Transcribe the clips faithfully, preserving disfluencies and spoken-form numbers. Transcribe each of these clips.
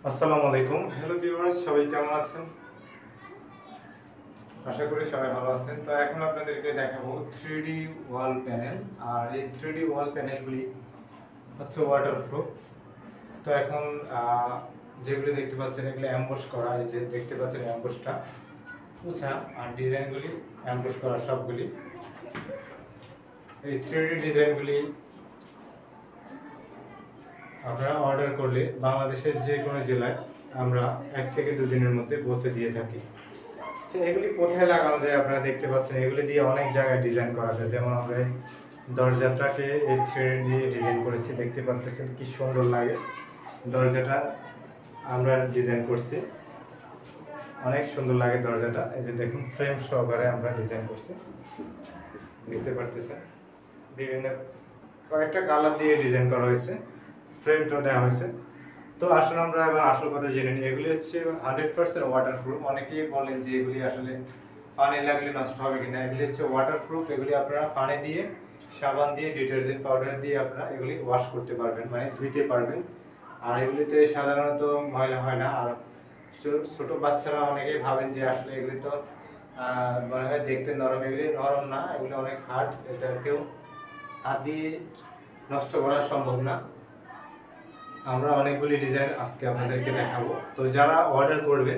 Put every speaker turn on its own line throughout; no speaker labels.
আসসালামু আলাইকুম। Hello viewers, সবাই কেমন আছেন? আশা করি সবাই ভালো আছেন। তো এখন আপনাদেরকে দেখাবো থ্রি ডি ওয়াল প্যানেল। আর এই থ্রি ডি ওয়াল প্যানেলগুলি হচ্ছে ওয়াটারপ্রুফ। তো এখন আহ, যেগুলি দেখতে পাচ্ছেন এগুলি অ্যাম্বস করা, এই যে দেখতে পাচ্ছেন অ্যাম্বসটা উঁচা, আর ডিজাইনগুলি অ্যাম্বস করা সবগুলি। এই থ্রি ডি ডিজাইনগুলি আপনারা অর্ডার করলে বাংলাদেশের যে কোনো জেলায় আমরা এক থেকে দুদিনের মধ্যে পৌঁছে দিয়ে থাকি। তো এগুলি কোথায় লাগানো যায় আপনারা দেখতে পাচ্ছেন, এগুলি দিয়ে অনেক জায়গায় ডিজাইন করা যায়। যেমন আমরা এই দরজাটাকে এই থ্রেড দিয়ে ডিজাইন করেছি, দেখতে পাচ্ছেন কি সুন্দর লাগে। দরজাটা আমরা ডিজাইন করছি, অনেক সুন্দর লাগে দরজাটা। এই যে দেখুন, ফ্রেম সহকারে আমরা ডিজাইন করছি, দেখতে পাচ্ছেন। বিভিন্ন কয়েকটা কালার দিয়ে ডিজাইন করা হয়েছে, ফ্রেমটা দেওয়া হয়েছে। তো আসলে আমরা এবার আসল কথা জেনে নিই। এগুলি হচ্ছে হান্ড্রেড পার্সেন্ট ওয়াটারপ্রুফ। অনেকেই বলেন যে এগুলি আসলে পানি লাগলে নষ্ট হবে কিনা। এগুলি হচ্ছে ওয়াটারপ্রুফ। এগুলি আপনারা পানি দিয়ে, সাবান দিয়ে, ডিটারজেন্ট পাউডার দিয়ে আপনারা এগুলি ওয়াশ করতে পারবেন, মানে ধুইতে পারবেন। আর এগুলিতে সাধারণত ময়লা হয় না। আর ছোট বাচ্চারা অনেকেই ভাবেন যে আসলে এগুলি তো মনে হয় দেখতে নরম, এগুলি নরম না, এগুলি অনেক হার্ড। এটা কেউ হাত দিয়ে নষ্ট করা সম্ভব না। আমরা অনেকগুলি ডিজাইন আজকে আপনাদেরকে দেখাবো। তো যারা অর্ডার করবেন,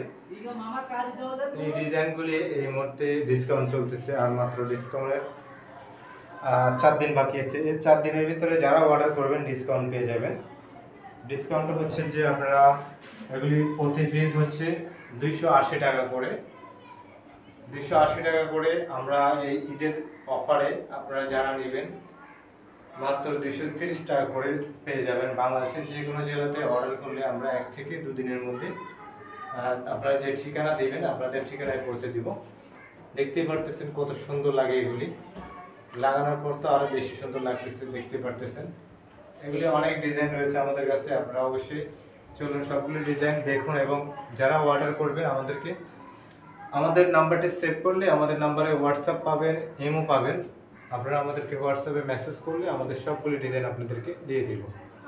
এই ডিজাইনগুলি এই মুহূর্তে ডিসকাউন্ট চলতেছে, আর মাত্র ডিসকাউন্টের চার দিন বাকি আছে। এই চার দিনের ভিতরে যারা অর্ডার করবেন ডিসকাউন্ট পেয়ে যাবেন। ডিসকাউন্ট হচ্ছে যে আপনারা এগুলি প্রতি পিস হচ্ছে দুইশো আশি টাকা করে। দুইশো আশি টাকা করে আমরা এই ঈদের অফারে আপনারা যারা নেবেন মাত্র দুইশো তিরিশ টাকা করে পেয়ে যাবেন। বাংলাদেশের যে কোনো জেলাতে অর্ডার করলে আমরা এক থেকে দুদিনের মধ্যে আপনারা যে ঠিকানা দেবেন আপনাদের ঠিকানায় পৌঁছে দিব। দেখতেই পারতেছেন কত সুন্দর লাগে এগুলি, লাগানোর পর তো আরও বেশি সুন্দর লাগতেছে, দেখতে পারতেছেন। এগুলি অনেক ডিজাইন রয়েছে আমাদের কাছে, আপনারা অবশ্যই চলুন সবগুলো ডিজাইন দেখুন। এবং যারা অর্ডার করবেন আমাদেরকে আমাদের নাম্বারটা সেভ করলে আমাদের নাম্বারে হোয়াটসঅ্যাপ পাবেন, ইমো পাবেন। আপনারা আমাদেরকে হোয়াটসঅ্যাপে মেসেজ করলে আমাদের সবগুলি ডিজাইন আপনাদেরকে দিয়ে দিব।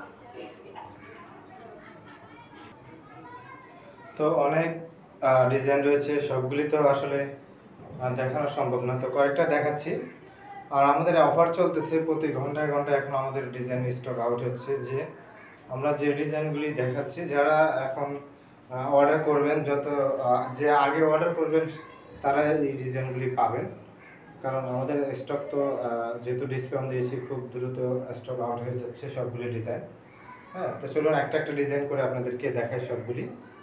তো অনেক ডিজাইন রয়েছে, সবগুলি তো আসলে দেখানো সম্ভব না, তো কয়েকটা দেখাচ্ছি। আর আমাদের অফার চলতেছে প্রতি ঘন্টায় ঘন্টায়, এখন আমাদের ডিজাইন স্টক আউট হচ্ছে। যে আমরা যে ডিজাইনগুলি দেখাচ্ছি, যারা এখন অর্ডার করবেন, যত যে আগে অর্ডার করবেন তারা এই ডিজাইনগুলি পাবেন। কারণ আমাদের স্টক তো যেহেতু ডিসকাউন্ট দিয়েছি, খুব দ্রুত স্টক আউট হয়ে যাচ্ছে সবগুলি ডিজাইন। হ্যাঁ, তো চলুন একটা একটা ডিজাইন করে আপনাদেরকে দেখাই সবগুলি।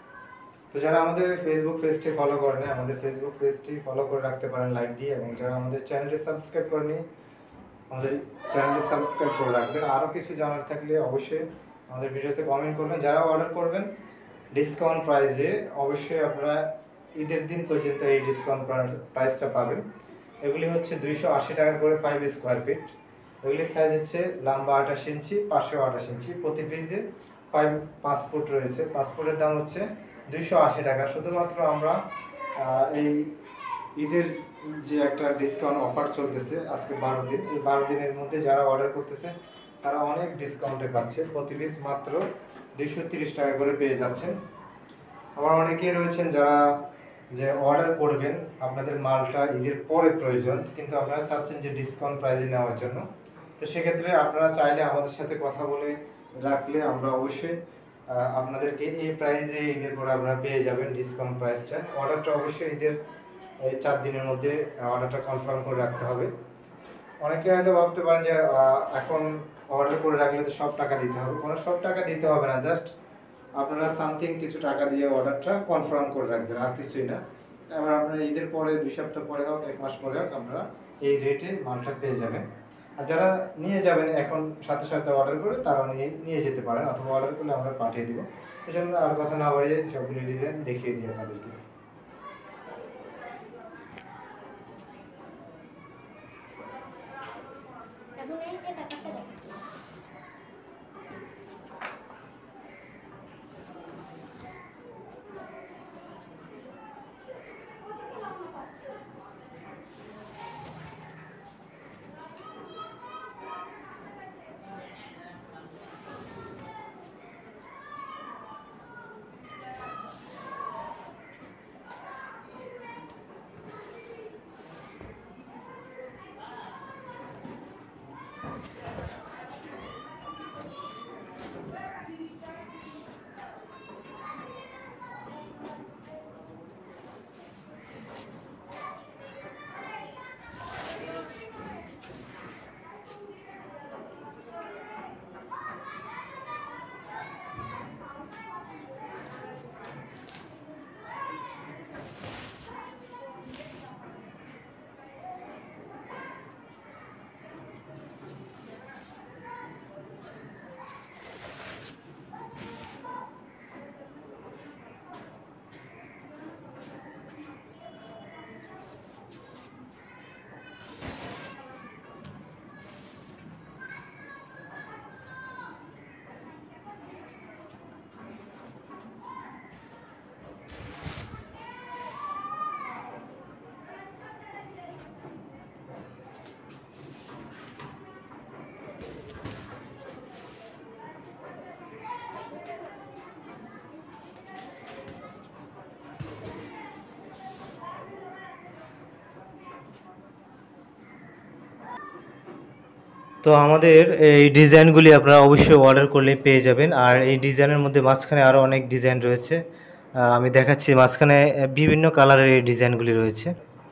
তো যারা আমাদের ফেসবুক পেজটি ফলো করেন, আমাদের ফেসবুক পেজটি ফলো করে রাখতে পারেন লাইক দিয়ে। এবং যারা আমাদের চ্যানেলটি সাবস্ক্রাইব করেনি, আমাদের চ্যানেলটি সাবস্ক্রাইব করে রাখবেন। আরও কিছু জানার থাকলে অবশ্যই আমাদের ভিডিওতে কমেন্ট করবেন। যারা অর্ডার করবেন ডিসকাউন্ট প্রাইসে, অবশ্যই আপনারা ঈদের দিন পর্যন্ত এই ডিসকাউন্ট প্রাইসটা পাবেন। এগুলি হচ্ছে দুইশো আশি টাকা করে ফাইভ স্কোয়ার ফিট। এগুলির সাইজ হচ্ছে লম্বা আঠাশ ইঞ্চি, পাঁচশো আঠাশ ইঞ্চি। প্রতি পিসে ফাইভ পাঁচ ফুট রয়েছে। পাঁচ ফুটের দাম হচ্ছে দুইশো আশি টাকা। শুধুমাত্র আমরা এই ঈদের যে একটা ডিসকাউন্ট অফার চলতেছে আজকে বারো দিন, এই বারো দিনের মধ্যে যারা অর্ডার করতেছে তারা অনেক ডিসকাউন্টে পাচ্ছে। প্রতি পিস মাত্র দুইশো তিরিশ টাকা করে পেয়ে যাচ্ছেন। আবার অনেকেই রয়েছেন যারা যে অর্ডার করবেন, আপনাদের মালটা ঈদের পরে প্রয়োজন, কিন্তু আপনারা চাচ্ছেন যে ডিসকাউন্ট প্রাইসে নেওয়ার জন্য। তো সেক্ষেত্রে আপনারা চাইলে আমাদের সাথে কথা বলে রাখলে আমরা অবশ্যই আপনাদেরকে এই প্রাইসে ঈদের পরে আপনারা পেয়ে যাবেন ডিসকাউন্ট প্রাইসটা। অর্ডারটা অবশ্যই ঈদের এই চার দিনের মধ্যে অর্ডারটা কনফার্ম করে রাখতে হবে। অনেকে হয়তো ভাবতে পারেন যে এখন অর্ডার করে রাখলে তো সব টাকা দিতে হবে। কোনো সব টাকা দিতে হবে না, জাস্ট আপনারা সামথিং কিছু টাকা দিয়ে অর্ডারটা কনফার্ম করে রাখবেন, আর কিছুই না। এবার আপনারা ঈদের পরে দুই সপ্তাহ পরে হোক, এক মাস পরে হোক, আপনারা এই রেটে মালটা পেয়ে যাবেন। আর যারা নিয়ে যাবেন এখন সাথে সাথে অর্ডার করে, তারা নিয়ে নিয়ে যেতে পারেন, অথবা অর্ডার করলে আমরা পাঠিয়ে দিব। এই জন্য আর কথা না বাড়িয়ে সবগুলি ডিজাইন দেখিয়ে দিই আপনাদেরকে। তো আমাদের এই ডিজাইনগুলি আপনারা অবশ্যই অর্ডার করলে পেয়ে যাবেন। আর এই ডিজাইনের মধ্যে মাঝখানে আরও অনেক ডিজাইন রয়েছে, আমি দেখাচ্ছি। মাঝখানে বিভিন্ন কালারের এই ডিজাইনগুলি রয়েছে,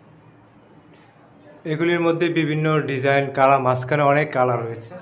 এগুলির মধ্যে বিভিন্ন ডিজাইন কালার, মাঝখানে অনেক কালার রয়েছে।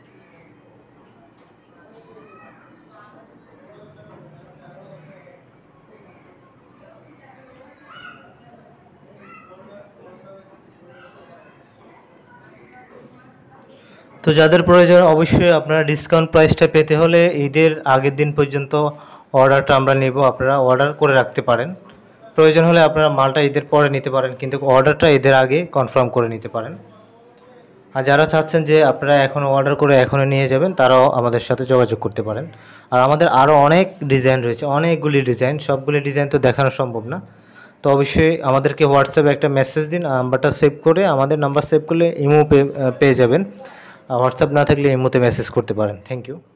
তো যাদের প্রয়োজন অবশ্যই আপনারা ডিসকাউন্ট প্রাইসটা পেতে হলে ঈদের আগের দিন পর্যন্ত অর্ডারটা আমরা নেব। আপনারা অর্ডার করে রাখতে পারেন, প্রয়োজন হলে আপনারা মালটা ঈদের পরে নিতে পারেন, কিন্তু অর্ডারটা ঈদের আগে কনফার্ম করে নিতে পারেন। আর যারা চাচ্ছেন যে আপনারা এখনও অর্ডার করে এখনও নিয়ে যাবেন, তারাও আমাদের সাথে যোগাযোগ করতে পারেন। আর আমাদের আরও অনেক ডিজাইন রয়েছে, অনেকগুলি ডিজাইন, সবগুলি ডিজাইন তো দেখানো সম্ভব না। তো অবশ্যই আমাদেরকে হোয়াটসঅ্যাপে একটা মেসেজ দিন, নাম্বারটা সেভ করে, আমাদের নাম্বার সেভ করলে ইমো পেয়ে যাবেন। হোয়াটসঅ্যাপ না থাকলে ইমোতে মেসেজ করতে পারেন। Thank you.